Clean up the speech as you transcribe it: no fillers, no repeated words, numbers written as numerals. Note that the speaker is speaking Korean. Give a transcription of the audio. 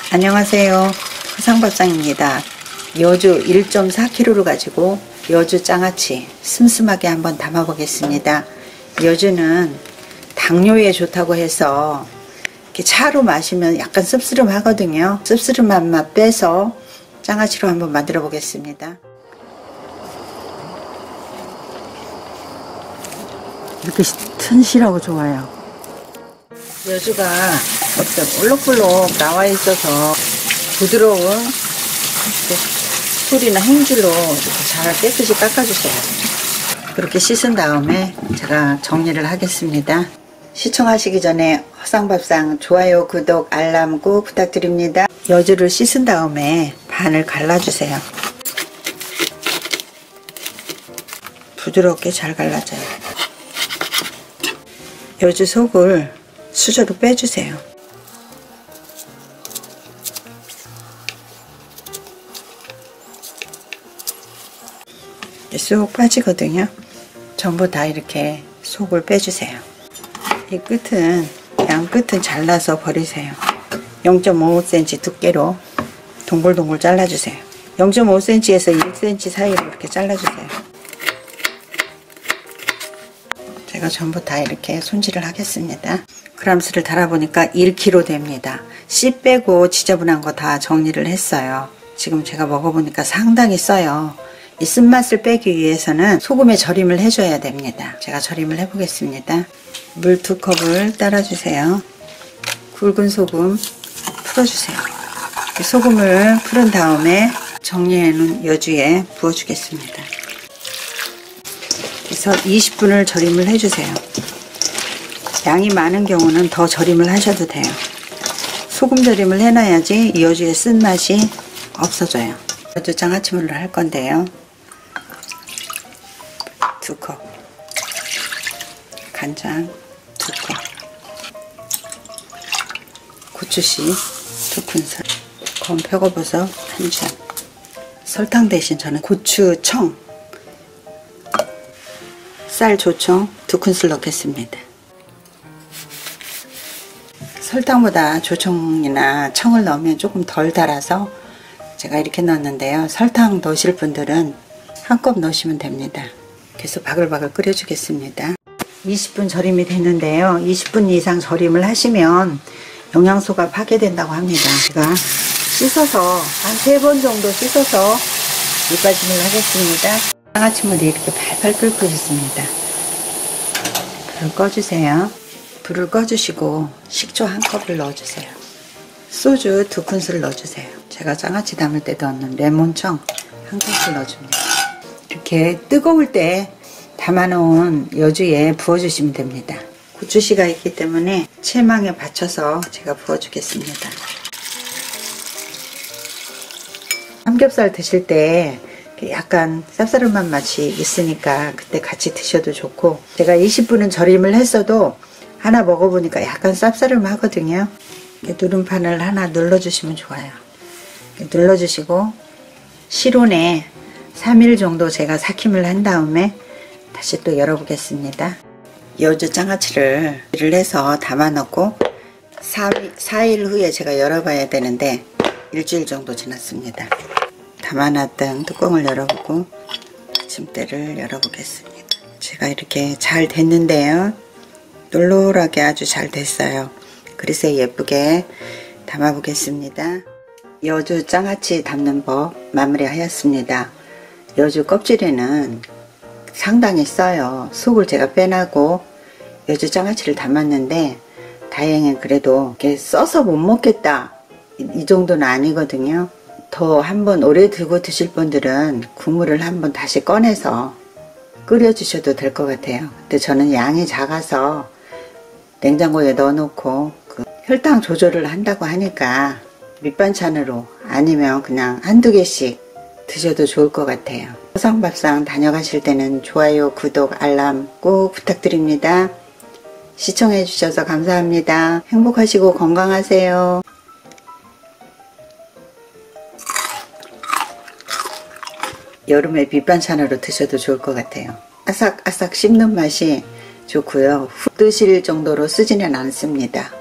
안녕하세요. 화상밥상입니다. 여주 1.4kg를 가지고 여주 장아찌 슴슴하게 한번 담아 보겠습니다. 여주는 당뇨에 좋다고 해서 이렇게 차로 마시면 약간 씁쓸름 하거든요. 씁쓸한 맛 빼서 장아찌로 한번 만들어 보겠습니다. 이렇게 튼실하고 좋아요. 여주가 이렇게 볼록볼록 나와 있어서 부드러운 술이나 행주로 이렇게 잘 깨끗이 닦아주세요. 그렇게 씻은 다음에 제가 정리를 하겠습니다. 시청하시기 전에 화상밥상 좋아요, 구독, 알람 꼭 부탁드립니다. 여주를 씻은 다음에 반을 갈라주세요. 부드럽게 잘 갈라져요. 여주 속을 수저로 빼주세요. 쏙 빠지거든요. 전부 다 이렇게 속을 빼주세요. 이 끝은, 양 끝은 잘라서 버리세요. 0.5cm 두께로 동글동글 잘라주세요. 0.5cm에서 1cm 사이로 이렇게 잘라주세요. 제가 전부 다 이렇게 손질을 하겠습니다. 그람수를 달아보니까 1kg 됩니다. 씨 빼고 지저분한 거 다 정리를 했어요. 지금 제가 먹어보니까 상당히 써요. 이 쓴맛을 빼기 위해서는 소금에 절임을 해줘야 됩니다. 제가 절임을 해보겠습니다. 물 2컵을 따라주세요. 굵은 소금 풀어주세요. 소금을 풀은 다음에 정리해놓은 여주에 부어주겠습니다. 그래서 20분을 절임을 해주세요. 양이 많은 경우는 더 절임을 하셔도 돼요. 소금 절임을 해놔야지 이 여주의 쓴맛이 없어져요. 여주 장아찌물을 할 건데요. 2컵, 간장 2컵, 고추씨 2큰술, 검 표고버섯 1줌, 설탕 대신 저는 고추청, 쌀 조청 2큰술 넣겠습니다. 설탕보다 조청이나 청을 넣으면 조금 덜 달아서 제가 이렇게 넣었는데요. 설탕 넣으실 분들은 한 컵 넣으시면 됩니다. 계속 바글바글 끓여주겠습니다. 20분 절임이 됐는데요. 20분 이상 절임을 하시면 영양소가 파괴된다고 합니다. 제가 씻어서 한 3번 정도 씻어서 밑빠짐을 하겠습니다. 장아찌물이 이렇게 팔팔 끓고 있습니다. 불을 꺼주세요. 불을 꺼주시고 식초 1컵을 넣어주세요. 소주 2큰술 넣어주세요. 제가 장아찌 담을 때 넣는 레몬청 1큰술 넣어줍니다. 이렇게 뜨거울 때 담아놓은 여주에 부어주시면 됩니다. 고추씨가 있기 때문에 체망에 받쳐서 제가 부어주겠습니다. 삼겹살 드실 때 약간 쌉싸름한 맛이 있으니까 그때 같이 드셔도 좋고, 제가 20분은 절임을 했어도 하나 먹어보니까 약간 쌉싸름하거든요. 누름판을 하나 눌러주시면 좋아요. 눌러주시고 실온에 3일 정도 제가 삭힘을 한 다음에 다시 또 열어보겠습니다. 여주 장아찌를 해서 담아놓고 4일 후에 제가 열어봐야 되는데 일주일 정도 지났습니다. 담아놨던 뚜껑을 열어보고 받침대를 열어보겠습니다. 제가 이렇게 잘 됐는데요. 놀놀하게 아주 잘 됐어요. 그릇에 예쁘게 담아 보겠습니다. 여주 장아찌 담는 법 마무리하였습니다. 여주 껍질에는 상당히 써요. 속을 제가 빼내고 여주 장아찌를 담았는데 다행히 그래도 이렇게 써서 못 먹겠다 이 정도는 아니거든요. 더 한번 오래 두고 드실 분들은 국물을 한번 다시 꺼내서 끓여 주셔도 될 것 같아요. 근데 저는 양이 작아서 냉장고에 넣어놓고 혈당 조절을 한다고 하니까 밑반찬으로 아니면 그냥 한두 개씩 드셔도 좋을 것 같아요. 화상밥상 다녀가실 때는 좋아요, 구독, 알람 꼭 부탁드립니다. 시청해 주셔서 감사합니다. 행복하시고 건강하세요. 여름에 밑반찬으로 드셔도 좋을 것 같아요. 아삭아삭 씹는 맛이 좋고요. 훅 드실 정도로 쓰지는 않습니다.